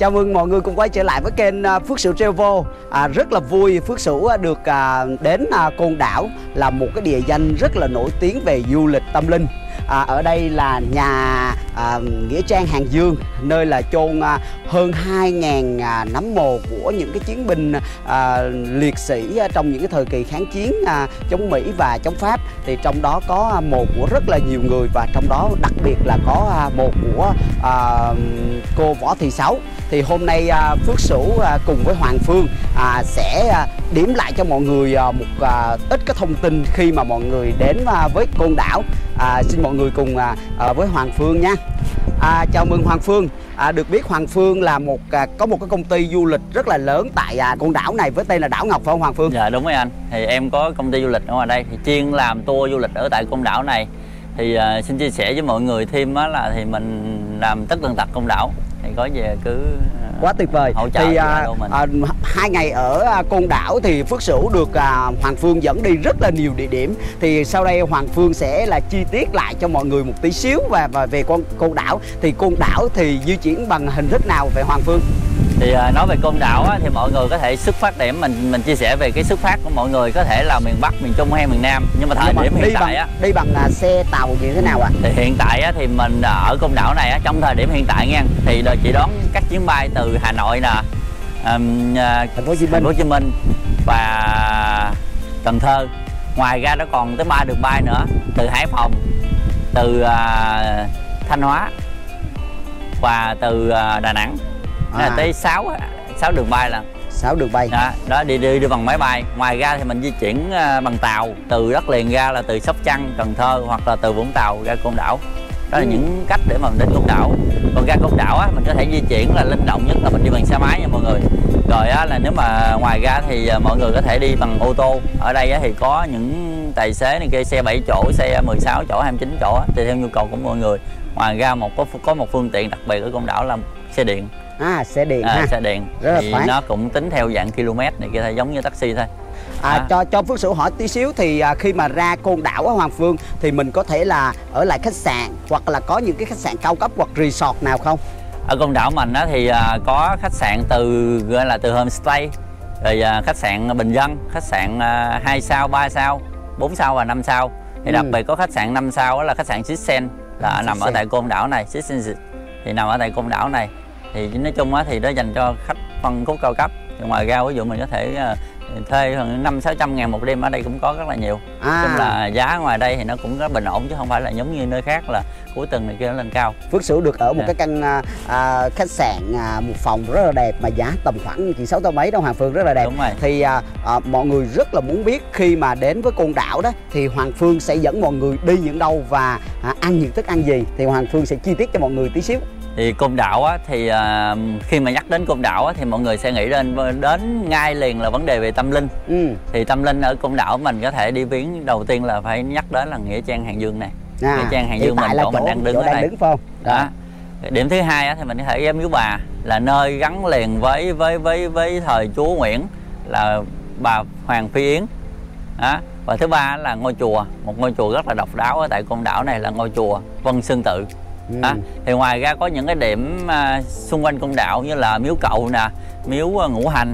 Chào mừng mọi người cùng quay trở lại với kênh Phước Sửu Travel. Rất là vui Phước Sửu được đến Côn Đảo, là một cái địa danh rất là nổi tiếng về du lịch tâm linh. Ở đây là nhà nghĩa trang Hàng Dương, nơi là chôn hơn 2.000 nấm mồ của những cái chiến binh liệt sĩ trong những cái thời kỳ kháng chiến chống Mỹ và chống Pháp. Thì trong đó có mồ của rất là nhiều người, và trong đó đặc biệt là có mồ của cô Võ Thị Sáu. Thì hôm nay Phước Sửu cùng với Hoàng Phương sẽ điểm lại cho mọi người một ít cái thông tin khi mà mọi người đến với Côn Đảo. Xin mọi người cùng với Hoàng Phương nha. Chào mừng Hoàng Phương. Được biết Hoàng Phương là có một cái công ty du lịch rất là lớn tại Côn Đảo này với tên là Đảo Ngọc, phải không Hoàng Phương? Dạ đúng rồi anh. Thì em có công ty du lịch ở ngoài đây, thì chuyên làm tour du lịch ở tại Côn Đảo này. Thì xin chia sẻ với mọi người thêm là thì mình làm tất tần tật Côn Đảo, thì có về cứ quá tuyệt vời. Hỗ trợ thì 2 ngày ở Côn Đảo thì Phước Sửu được Hoàng Phương dẫn đi rất là nhiều địa điểm. Thì sau đây Hoàng Phương sẽ là chi tiết lại cho mọi người một tí xíu và về Côn Đảo. Thì Côn Đảo thì di chuyển bằng hình thức nào về Hoàng Phương? Thì nói về Côn Đảo thì mọi người có thể xuất phát điểm mình chia sẻ về cái xuất phát của mọi người, có thể là miền Bắc, miền Trung hay miền Nam. Nhưng mà thời điểm hiện tại đi bằng xe tàu như thế nào ạ? Thì hiện tại thì mình ở Côn Đảo này trong thời điểm hiện tại nha, thì chỉ đón các chuyến bay từ Hà Nội nè, Thành phố Hồ Chí Minh và Cần Thơ. Ngoài ra nó còn tới 3 đường bay nữa, từ Hải Phòng, từ Thanh Hóa và từ Đà Nẵng. Tới 6 đường bay là 6 đường bay đó đi bằng máy bay. Ngoài ra thì mình di chuyển bằng tàu từ đất liền ra, là từ Sóc Trăng, Cần Thơ hoặc là từ Vũng Tàu ra Côn Đảo. Đó là những cách để mà mình đến Côn Đảo. Còn ra Côn Đảo mình có thể di chuyển là linh động nhất là mình đi bằng xe máy nha mọi người. Rồi là nếu mà ngoài ra thì mọi người có thể đi bằng ô tô. Ở đây thì có những tài xế này kia, xe 7 chỗ, xe 16 chỗ, 29 chỗ tùy theo nhu cầu của mọi người. Ngoài ra có một phương tiện đặc biệt ở Côn Đảo là xe điện. Xe điện ha. Xe điện thì nó cũng tính theo dạng km này kia, giống như taxi thôi. Cho Phước Sửu hỏi tí xíu, thì khi mà ra Côn Đảo á Hoàng Phương, thì mình có thể là ở lại khách sạn hoặc là có những cái khách sạn cao cấp hoặc resort nào không? Ở Côn Đảo mình thì có khách sạn gọi là từ homestay, rồi khách sạn bình dân, khách sạn 2 sao, 3 sao, 4 sao và 5 sao. Thì đặc biệt có khách sạn 5 sao là khách sạn Sixsen, là nằm ở tại Côn Đảo này. Sixsen thì nằm ở tại Côn Đảo này. Thì nói chung thì nó dành cho khách phân khúc cao cấp. Thì ngoài ra ví dụ mình có thể thuê 500-600 ngàn một đêm, ở đây cũng có rất là nhiều. Chung là giá ngoài đây thì nó cũng rất bình ổn, chứ không phải là giống như nơi khác là cuối tuần này kia nó lên cao. Phước Sửu được ở một cái căn khách sạn một phòng rất là đẹp, mà giá tầm khoảng chỉ 6 mấy đâu Hoàng Phương, rất là đẹp. Đúng rồi. Thì mọi người rất là muốn biết khi mà đến với Côn Đảo đó thì Hoàng Phương sẽ dẫn mọi người đi những đâu và ăn những thức ăn gì, thì Hoàng Phương sẽ chi tiết cho mọi người tí xíu. Thì Côn Đảo thì khi mà nhắc đến Côn Đảo thì mọi người sẽ nghĩ đến ngay liền là vấn đề về tâm linh. Thì tâm linh ở Côn Đảo mình có thể đi viếng, đầu tiên là phải nhắc đến là nghĩa trang Hàng Dương này. Nghĩa trang Hàng Dương mình đang đứng ở đây. Phải không? Đó. Điểm thứ hai thì mình có thể ghé Miếu Bà, là nơi gắn liền với thời Chúa Nguyễn, là bà Hoàng Phi Yến. Đó. Và thứ ba là ngôi chùa, một ngôi chùa rất là độc đáo ở tại Côn Đảo này là ngôi chùa Vân Sơn Tự. Thì ngoài ra có những cái điểm xung quanh Côn Đảo như là miếu Cậu nè, miếu Ngũ Hành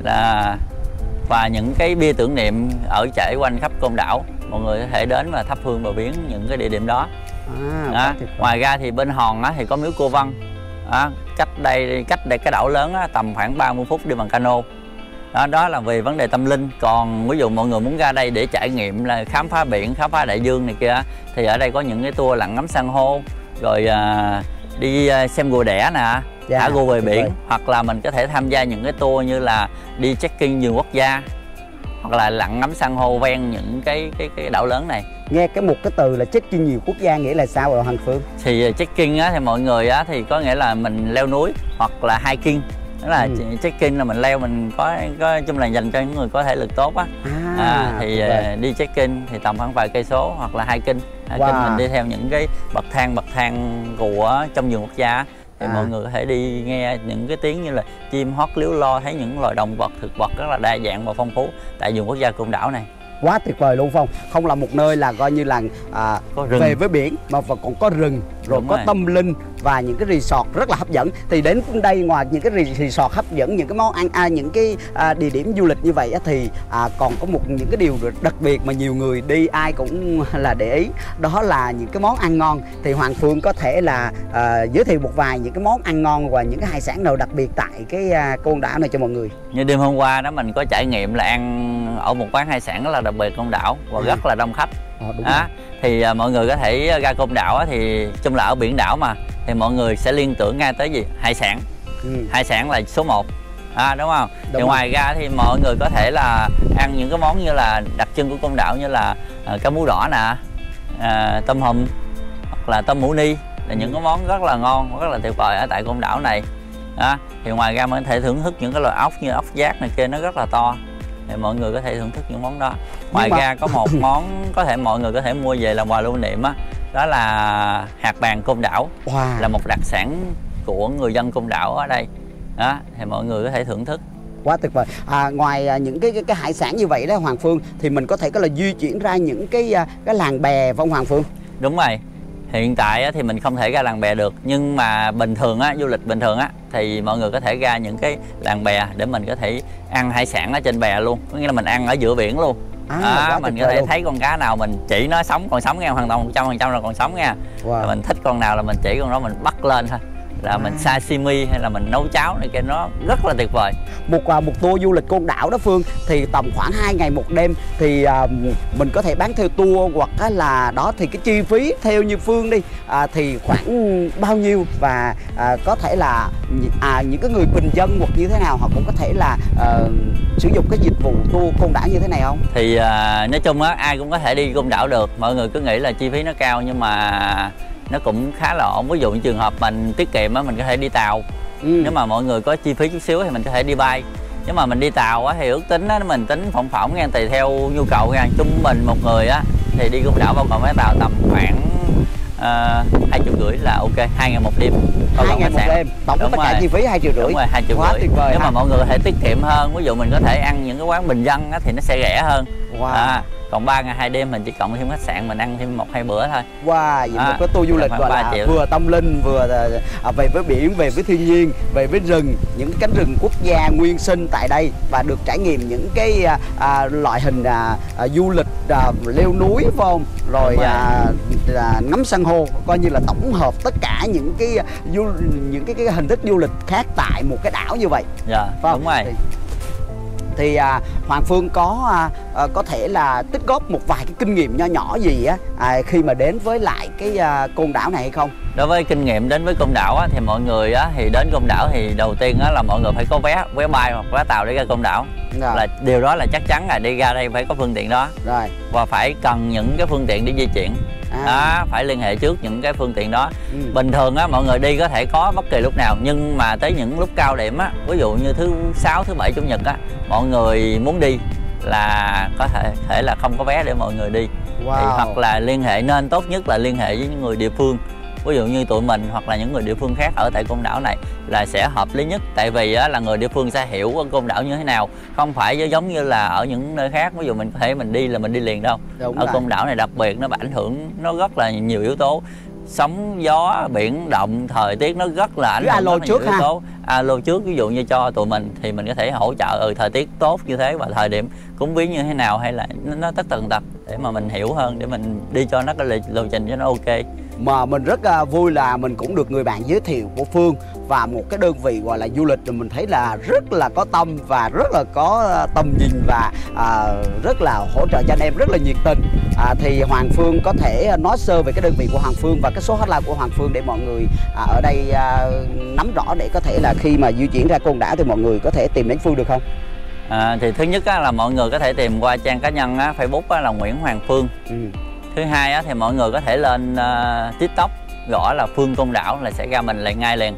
và những cái bia tưởng niệm ở trải quanh khắp Côn Đảo. Mọi người có thể đến và thắp hương và viếng những cái địa điểm đó. Ngoài ra thì bên Hòn thì có miếu Cô Vân. Cách đây cái đảo lớn tầm khoảng 30 phút đi bằng cano. Đó là về vấn đề tâm linh. Còn ví dụ mọi người muốn ra đây để trải nghiệm là khám phá biển, khám phá đại dương này kia, thì ở đây có những cái tour lặn ngắm san hô, rồi đi xem rùa đẻ nè, thả rùa về biển. Hoặc là mình có thể tham gia những cái tour như là đi trekking vườn quốc gia, hoặc là lặn ngắm san hô ven những cái đảo lớn này. Nghe một cái từ là trekking nhiều quốc gia nghĩa là sao rồi Hoàng Phương? Thì trekking thì mọi người thì có nghĩa là mình leo núi, hoặc là hiking. Đó là trekking là mình leo, mình có chung là dành cho những người có thể lực tốt thì đi trekking thì tầm khoảng vài cây số, hoặc là hiking. Mình đi theo những cái bậc thang của trong vườn quốc gia. Thì mọi người có thể đi nghe những cái tiếng như là chim hót líu lo, thấy những loài động vật, thực vật rất là đa dạng và phong phú tại vườn quốc gia Côn Đảo này. Quá tuyệt vời luôn Phong. Không là một nơi là coi như là về với biển mà còn có rừng, rồi Đúng có rồi. tâm linh và những cái resort rất là hấp dẫn. Thì đến đây ngoài những cái resort hấp dẫn, những cái món ăn, những cái địa điểm du lịch như vậy thì còn có những cái điều đặc biệt mà nhiều người đi ai cũng là để ý, đó là những cái món ăn ngon. Thì Hoàng Phương có thể là giới thiệu một vài những cái món ăn ngon và những cái hải sản nào đặc biệt tại cái Côn Đảo này cho mọi người. Như đêm hôm qua đó mình có trải nghiệm là ăn ở một quán hải sản rất là đặc biệt Côn Đảo và rất là đông khách. Đúng rồi. Thì mọi người có thể ra Côn Đảo thì chung là ở biển đảo mà, thì mọi người sẽ liên tưởng ngay tới gì? Hải sản. Hải sản là số 1, đúng không? Thì ngoài ra thì mọi người có thể là ăn những cái món như là đặc trưng của Côn Đảo, như là cá mú đỏ nè, tôm hùm hoặc là tôm mũ ni, là những cái món rất là ngon, rất là tuyệt vời ở tại Côn Đảo này. Thì ngoài ra mình có thể thưởng thức những cái loại ốc như ốc giác này kia, nó rất là to, thì mọi người có thể thưởng thức những món đó. Ngoài ra có một món có thể mọi người có thể mua về làm quà lưu niệm đó là hạt vàng Côn Đảo. Là một đặc sản của người dân Côn Đảo ở đây. Thì mọi người có thể thưởng thức. Quá tuyệt vời. Ngoài những cái hải sản như vậy đó Hoàng Phương, thì mình có thể có là di chuyển ra những cái làng bè phải không Hoàng Phương? Đúng rồi. Hiện tại thì mình không thể ra làng bè được, nhưng mà bình thường du lịch bình thường thì mọi người có thể ra những cái làng bè để mình có thể ăn hải sản ở trên bè luôn, có nghĩa là mình ăn ở giữa biển luôn. Mình có thể thấy con cá nào mình chỉ nó sống còn sống nha, hoàn toàn 100% là còn sống nha. Mình thích con nào là mình chỉ con đó mình bắt lên thôi, là mình sashimi hay là mình nấu cháo này kia, nó rất là tuyệt vời. Một tour du lịch Côn Đảo đó Phương, thì tầm khoảng 2 ngày 1 đêm thì mình có thể bán theo tour, hoặc là đó thì cái chi phí theo như Phương đi thì khoảng bao nhiêu, và có thể là những cái người bình dân hoặc như thế nào họ cũng có thể là sử dụng cái dịch vụ tour Côn Đảo như thế này không? Thì nói chung ai cũng có thể đi Côn Đảo được. Mọi người cứ nghĩ là chi phí nó cao nhưng mà nó cũng khá là ổn. Ví dụ như trường hợp mình tiết kiệm mình có thể đi tàu. Nếu mà mọi người có chi phí chút xíu thì mình có thể đi bay. Nếu mà mình đi tàu thì ước tính mình tính phỏng nha, tùy theo nhu cầu nha. Trung bình một người thì đi Côn Đảo bao gồm vé tàu tầm khoảng 250 là ok, 2 ngày 1 đêm. 2 ngày 1 đêm, tổng tất cả chi phí 250. Đúng rồi, 250. Tuyệt vời. Nếu mà mọi người có thể tiết kiệm hơn, ví dụ mình có thể ăn những cái quán bình dân thì nó sẽ rẻ hơn. Còn 3 ngày 2 đêm mình chỉ cộng thêm khách sạn, mình ăn thêm 1-2 bữa thôi. Vậy một cái tour du lịch gọi là vừa tâm linh, vừa về với biển, về với thiên nhiên, về với rừng, những cánh rừng quốc gia nguyên sinh tại đây, và được trải nghiệm những cái loại hình du lịch leo núi phải không? Rồi ngắm san hô, coi như là tổng hợp tất cả những cái hình thức du lịch khác tại một cái đảo như vậy. Đúng rồi. Thì Hoàng Phương có thể là tích góp một vài cái kinh nghiệm nho nhỏ gì khi mà đến với lại cái Côn Đảo này hay không? Đối với kinh nghiệm đến với Côn Đảo thì mọi người thì đến Côn Đảo thì đầu tiên là mọi người phải có vé bay hoặc vé tàu để ra Côn Đảo. Là điều đó là chắc chắn, là đi ra đây phải có phương tiện đó. Và phải cần những cái phương tiện để di chuyển. Phải liên hệ trước những cái phương tiện đó. Bình thường mọi người đi có thể có bất kỳ lúc nào, nhưng mà tới những lúc cao điểm ví dụ như thứ 6, thứ 7, chủ nhật mọi người muốn đi là có thể là không có vé để mọi người đi. Thì hoặc là liên hệ, nên tốt nhất là liên hệ với những người địa phương, ví dụ như tụi mình hoặc là những người địa phương khác ở tại Côn Đảo này là sẽ hợp lý nhất. Tại vì là người địa phương sẽ hiểu Côn Đảo như thế nào, không phải giống như là ở những nơi khác. Ví dụ mình có thể mình đi là mình đi liền đâu. Ở Côn Đảo này đặc biệt nó ảnh hưởng nó rất là nhiều yếu tố, sóng gió, biển động, thời tiết nó rất là ảnh hưởng rất nhiều yếu tố. Alo trước, ví dụ như cho tụi mình thì mình có thể hỗ trợ thời tiết tốt như thế và thời điểm cúng viếng như thế nào, hay là nó tất tần tật để mà mình hiểu hơn, để mình đi cho nó cái lộ trình cho nó ok. Mà mình rất vui là mình cũng được người bạn giới thiệu của Phương và một cái đơn vị gọi là du lịch, mình thấy là rất là có tâm và rất là có tầm nhìn, và rất là hỗ trợ cho anh em rất là nhiệt tình. Thì Hoàng Phương có thể nói sơ về cái đơn vị của Hoàng Phương và cái số hotline của Hoàng Phương để mọi người ở đây nắm rõ, để có thể là khi mà di chuyển ra Côn Đảo thì mọi người có thể tìm đến Phương được không? Thì thứ nhất là mọi người có thể tìm qua trang cá nhân Facebook là Nguyễn Hoàng Phương. Thứ hai thì mọi người có thể lên TikTok gõ là Phương Côn Đảo là sẽ ra mình lại ngay liền.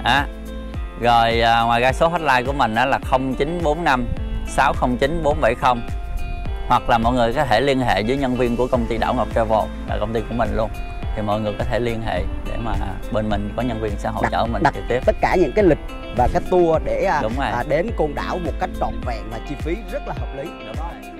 Rồi ngoài ra số hotline của mình là 0945 609 470, hoặc là mọi người có thể liên hệ với nhân viên của công ty Đảo Ngọc Travel, là công ty của mình luôn. Thì mọi người có thể liên hệ để mà bên mình có nhân viên sẽ hỗ trợ mình trực tiếp tất cả những cái lịch và cái tour để đến Côn Đảo một cách trọn vẹn và chi phí rất là hợp lý. Đúng rồi.